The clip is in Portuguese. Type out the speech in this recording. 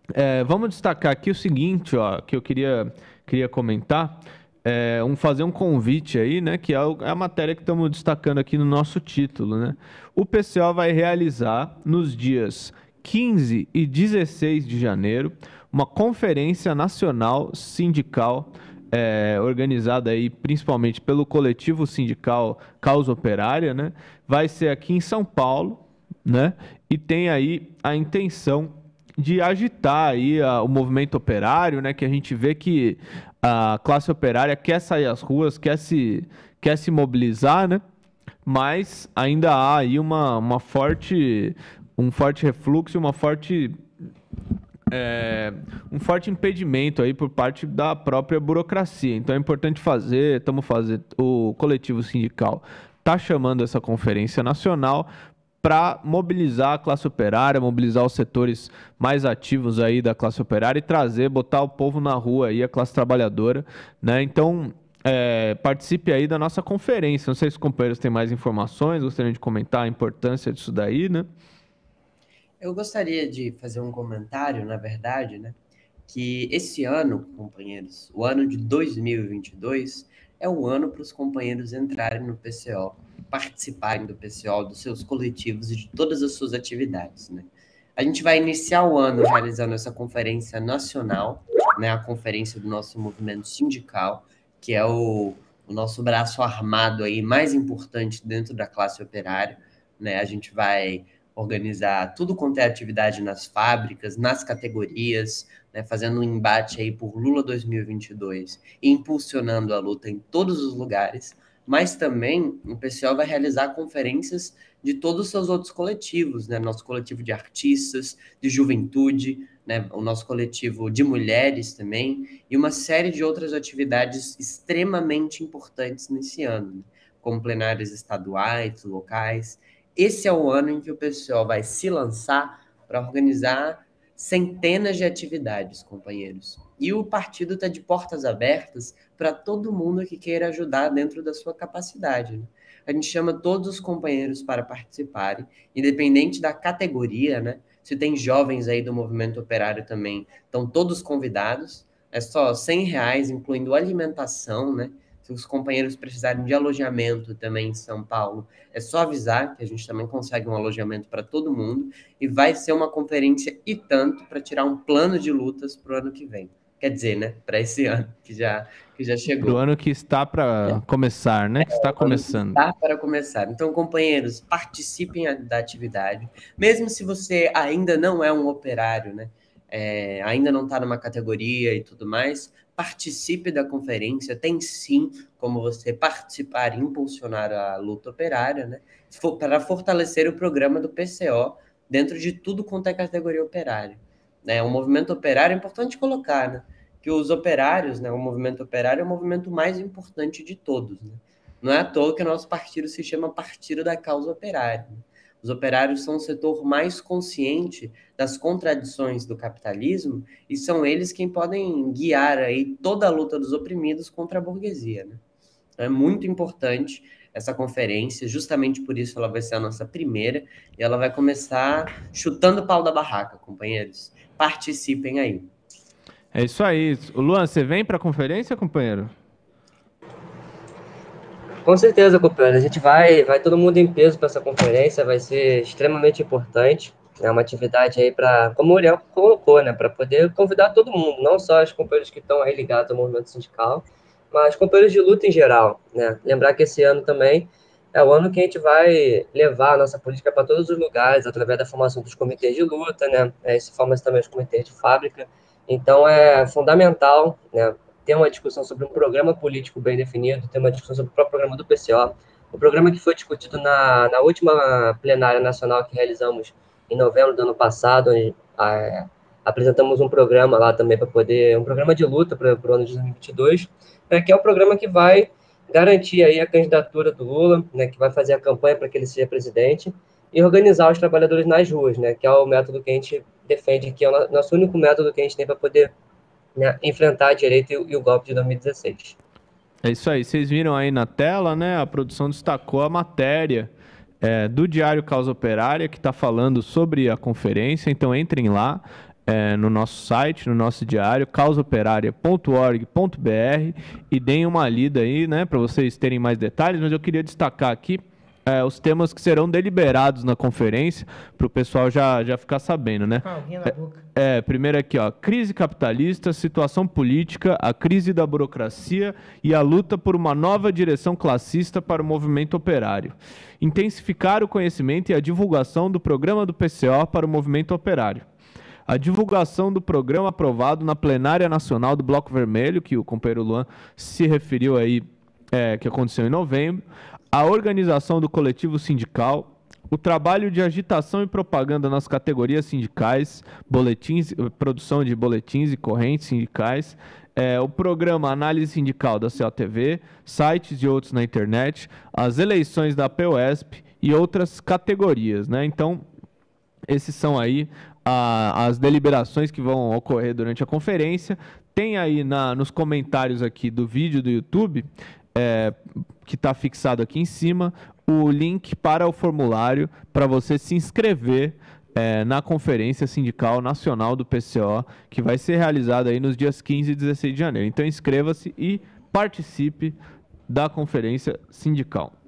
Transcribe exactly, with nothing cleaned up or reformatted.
É, vamos destacar aqui o seguinte, ó, que eu queria, queria comentar. É, um, fazer um convite aí, né? Que é, o- é a matéria que estamos destacando aqui no nosso título, né? O P C O vai realizar nos dias quinze e dezesseis de janeiro uma conferência nacional sindical, é, organizada aí principalmente pelo coletivo sindical Causa Operária, né? Vai ser aqui em São Paulo, né? E tem aí a intenção de agitar aí a- o movimento operário, né? Que a gente vê que a classe operária quer sair às ruas, quer se, quer se mobilizar, né? Mas ainda há aí uma, uma forte, um forte refluxo, uma forte, é, um forte impedimento aí por parte da própria burocracia. Então é importante fazer, estamos fazendo, o coletivo sindical está chamando essa conferência nacional para mobilizar a classe operária, mobilizar os setores mais ativos aí da classe operária e trazer, botar o povo na rua aí, a classe trabalhadora, né? Então, é, participe aí da nossa conferência. Não sei se os companheiros têm mais informações, gostariam de comentar a importância disso daí, né? Eu gostaria de fazer um comentário, na verdade, né? Que esse ano, companheiros, o ano de dois mil e vinte e dois, é o ano para os companheiros entrarem no P C O, participarem do P C O, dos seus coletivos e de todas as suas atividades, né? A gente vai iniciar o ano realizando essa conferência nacional, né? A conferência do nosso movimento sindical, que é o, o nosso braço armado aí mais importante dentro da classe operária, né? A gente vai organizar tudo quanto é atividade nas fábricas, nas categorias, né, fazendo um embate aí por Lula dois mil e vinte e dois e impulsionando a luta em todos os lugares, mas também o P C O vai realizar conferências de todos os seus outros coletivos, né, nosso coletivo de artistas, de juventude, né, o nosso coletivo de mulheres também, e uma série de outras atividades extremamente importantes nesse ano, né, como plenárias estaduais, locais. Esse é o ano em que o P C O vai se lançar para organizar centenas de atividades, companheiros. E o partido está de portas abertas para todo mundo que queira ajudar dentro da sua capacidade, né? A gente chama todos os companheiros para participarem, independente da categoria, né? Se tem jovens aí do movimento operário também, estão todos convidados. É só cem reais, incluindo alimentação, né? Se os companheiros precisarem de alojamento também em São Paulo, é só avisar que a gente também consegue um alojamento para todo mundo e vai ser uma conferência e tanto para tirar um plano de lutas para o ano que vem. Quer dizer, né? Para esse ano que já, que já Para o chegou. ano que está para começar, né? Que está O ano que começando. está para começar. Então, companheiros, participem da atividade. Mesmo se você ainda não é um operário, né? É, ainda não está numa categoria e tudo mais, participe da conferência. Tem sim como você participar e impulsionar a luta operária, né? Para fortalecer o programa do P C O dentro de tudo quanto é categoria operária. Né? O movimento operário é importante colocar, né? Que os operários, né? O movimento operário é o movimento mais importante de todos, né? Não é à toa que o nosso partido se chama Partido da Causa Operária. Os operários são o setor mais consciente das contradições do capitalismo e são eles quem podem guiar aí toda a luta dos oprimidos contra a burguesia, né? É muito importante essa conferência, justamente por isso ela vai ser a nossa primeira e ela vai começar chutando o pau da barraca, companheiros. Participem aí. É isso aí. O Luan, você vem para a conferência, companheiro? Com certeza, companheiro. A gente vai, vai todo mundo em peso para essa conferência, vai ser extremamente importante. É uma atividade aí para, como o Uriel colocou, né, para poder convidar todo mundo, não só os companheiros que estão aí ligados ao movimento sindical, mas companheiros de luta em geral, né? Lembrar que esse ano também é o ano que a gente vai levar a nossa política para todos os lugares, através da formação dos comitês de luta, né? É, se forma também os comitês de fábrica. Então é fundamental, né, ter uma discussão sobre um programa político bem definido, ter uma discussão sobre o próprio programa do P C O. O programa que foi discutido na, na última plenária nacional que realizamos em novembro do ano passado, onde é, apresentamos um programa lá também para poder, um programa de luta para o ano de dois mil e vinte e dois, é, que é o programa que vai garantir aí a candidatura do Lula, né, que vai fazer a campanha para que ele seja presidente, e organizar os trabalhadores nas ruas, né, que é o método que a gente defende, que é o nosso único método que a gente tem para poder, né, enfrentar a direita e, e o golpe de dois mil e dezesseis. É isso aí. Vocês viram aí na tela, né? A produção destacou a matéria é, do Diário Causa Operária, que está falando sobre a conferência. Então entrem lá. é, no nosso site, no nosso diário, causa operária ponto org ponto br, e deem uma lida aí, né, para vocês terem mais detalhes, mas eu queria destacar aqui é, os temas que serão deliberados na conferência, para o pessoal já, já ficar sabendo, né? Ah, alguém na boca. É, primeiro aqui, ó, crise capitalista, situação política, a crise da burocracia e a luta por uma nova direção classista para o movimento operário. Intensificar o conhecimento e a divulgação do programa do P C O para o movimento operário. A divulgação do programa aprovado na plenária nacional do Bloco Vermelho, que o companheiro Luan se referiu aí, é, que aconteceu em novembro. A organização do coletivo sindical, o trabalho de agitação e propaganda nas categorias sindicais, boletins, produção de boletins e correntes sindicais, é, o programa Análise Sindical da C O T V, sites e outros na internet, as eleições da P O E S P e outras categorias, né? Então, esses são aí a, as deliberações que vão ocorrer durante a conferência. Tem aí na, nos comentários aqui do vídeo do YouTube, é, que está fixado aqui em cima, o link para o formulário para você se inscrever é, na Conferência Sindical Nacional do P C O, que vai ser realizada aí nos dias quinze e dezesseis de janeiro. Então inscreva-se e participe da Conferência Sindical.